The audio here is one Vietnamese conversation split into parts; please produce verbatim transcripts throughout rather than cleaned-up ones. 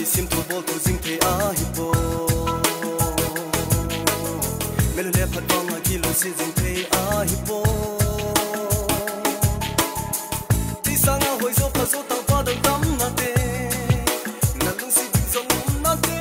đi sim thu bol thu ding the a hi bo melo le phat bang a ki lo si ding the a hi bo ti sang a hoi zo pha zo ta pa dang tam na te na lung si ding zong na te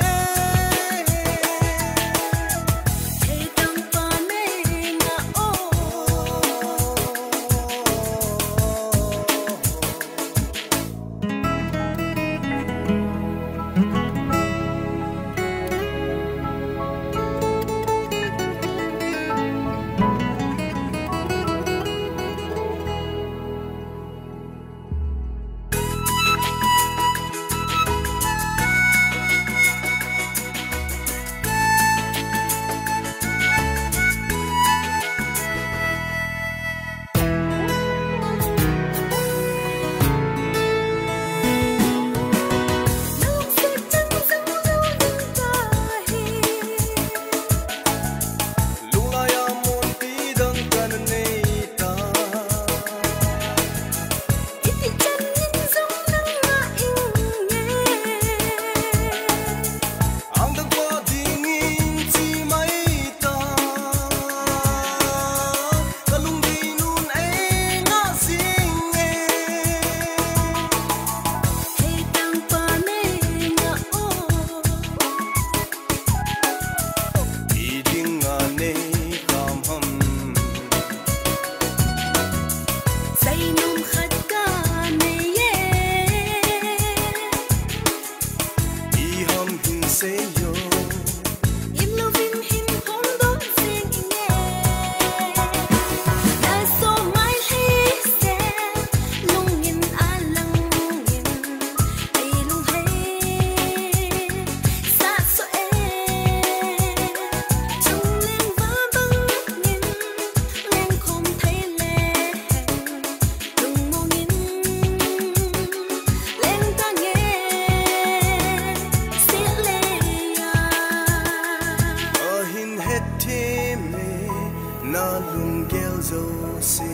na lung gel zo se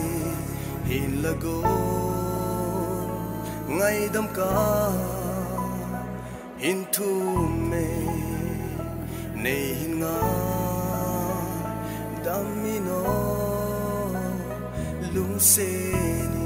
hin lago ngai dam ka hin thu me nei hin nga dam mi no lung se